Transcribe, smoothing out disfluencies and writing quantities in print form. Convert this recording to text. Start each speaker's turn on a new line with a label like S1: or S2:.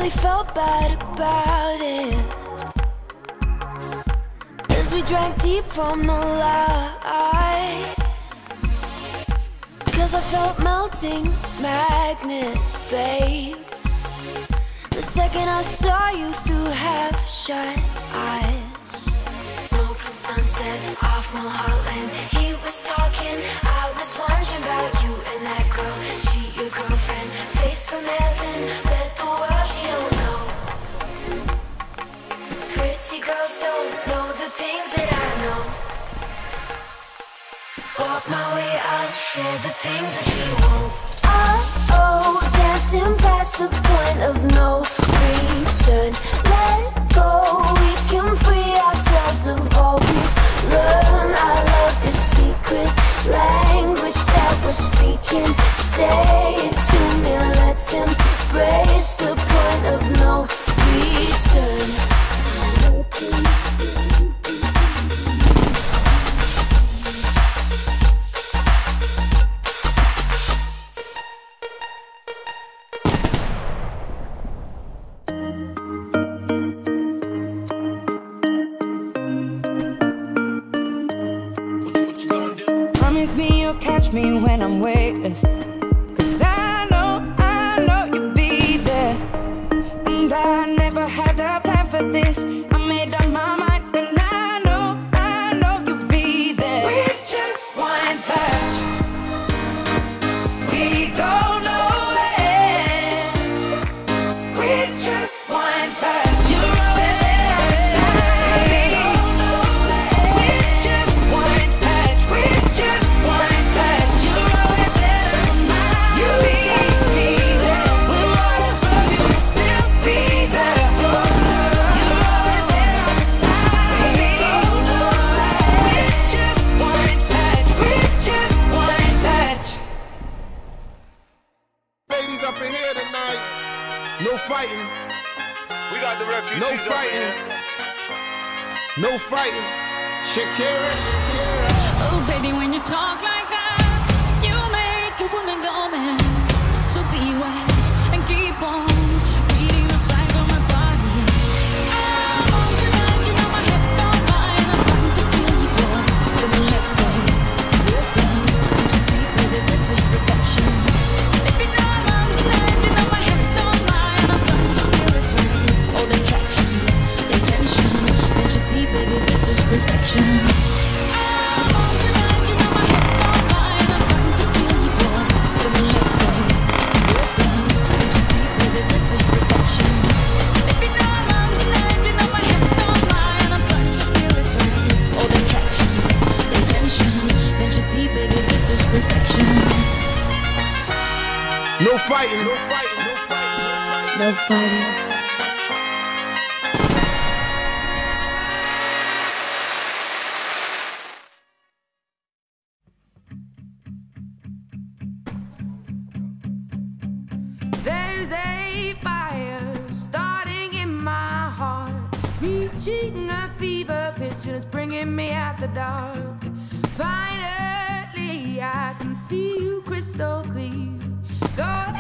S1: really felt bad about it, as we drank deep from the light. Cause I felt melting magnets, babe, the second I saw you through half-shut eyes. Smoking sunset off Mulholland, he was talking, I was wondering about you and that girl. She your girlfriend, face from heaven, bet the world she don't know. Pretty girls don't know the things that I know. Walk my way, I'll share the things that you won't. Oh, dancing past the point of no return. Let go, we can free ourselves of all we've learned. I love the secret language that we're speaking. Say it to me, let's embrace the point of no return.
S2: Promise me you'll catch me when I'm weightless, 'cause I know you'll be there. And I never had a plan for this, I made up my mind, and I know you'll be there. With just one touch, we go nowhere. With just one touch, you're always there on my side. We go nowhere. With just one touch, with just one touch, you're always there on my mind. You'll be there. When waters flow, you will still be there. You're always there on my side. We go nowhere. With just one touch, with just one touch.
S3: Ladies up in here tonight, no fighting,
S4: We got the refugees
S3: no
S4: up in
S3: fighting,
S4: here.
S3: no fighting. Shakira, Shakira.
S5: Oh, baby, when you talk like that, you make a woman go mad. So be wise and keep on reading the signs on my body. I'm on tonight, you know my hips don't lie, and I'm starting to feel you fall. Then let's go, let's love. Don't you see, baby, this is perfection. If you know I'm on tonight, you know my hips don't lie, and I'm starting to feel it's right. All the attraction, the tension. Don't you see, baby, this is perfection. I'm on tonight, you know my hips don't lie, and I'm starting to feel you fall. Then let's go, let's love. Don't you see, baby, this is perfection. If you know I'm on tonight, you know my hips don't lie, and I'm starting to feel it's right. All the attraction, the tension. Don't you see, baby, this is perfection.
S3: No fighting, no fighting, no fighting, no fighting.
S1: No fighting.
S2: There's a fire starting in my heart, reaching a fever pitch, and it's bringing me out the dark. Finally, I can see you crystal clear. Go